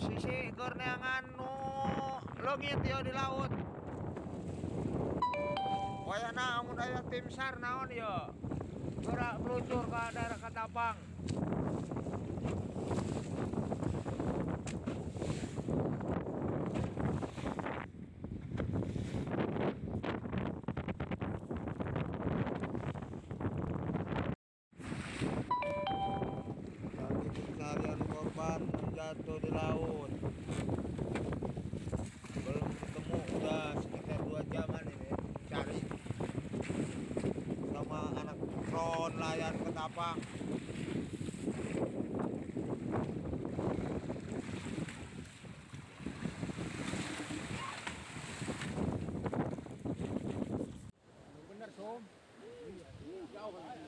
posisi keur neangan nu leungit ya di laut. Wayana amun aya tim SAR naon ya gerak meluncur ke daerah Ketapang. Lagi pencarian korban jatuh di laut. Belum ketemu, udah sekitar 2 jaman ini cari sama anak drone layar Ketapang. Bener Som, jauh kan.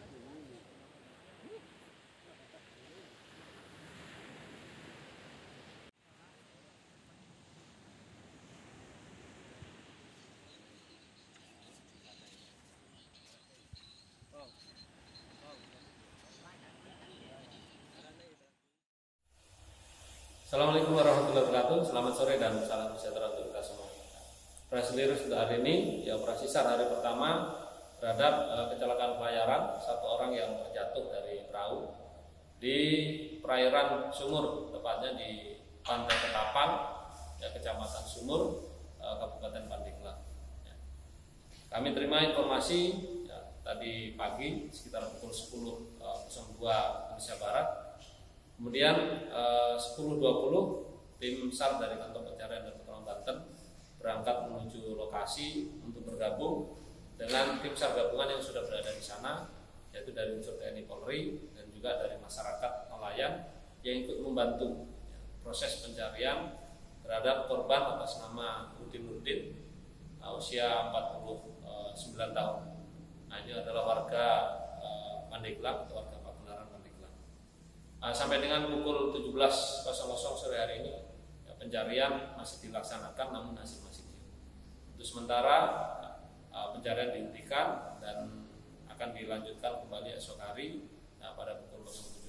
Assalamualaikum warahmatullahi wabarakatuh. Selamat sore dan salam sejahtera untuk kita semua. Operasi Lirus untuk hari ini, ya operasi SAR hari pertama terhadap kecelakaan pelayaran satu orang yang terjatuh dari perahu di perairan Sumur, tepatnya di Pantai Ketapang, ya, Kecamatan Sumur, Kabupaten Pandeglang. Ya. Kami terima informasi ya, tadi pagi sekitar pukul 10.02 Indonesia Barat. Kemudian 10.20 tim SAR dari Kantor Pencarian dan Pertolongan Banten berangkat menuju lokasi untuk bergabung dengan tim SAR gabungan yang sudah berada di sana, yaitu dari unsur TNI Polri dan juga dari masyarakat nelayan yang ikut membantu proses pencarian terhadap korban atas nama Udin Nurdin, usia 49 tahun. Nah, ini adalah warga Pandeglang atau warga Pagelaran Pandeglang. Sampai dengan pukul 17.00 sore hari ini ya, pencarian masih dilaksanakan, namun hasil masih belum. Untuk sementara pencarian dihentikan dan akan dilanjutkan kembali esok hari pada pukul 07.00.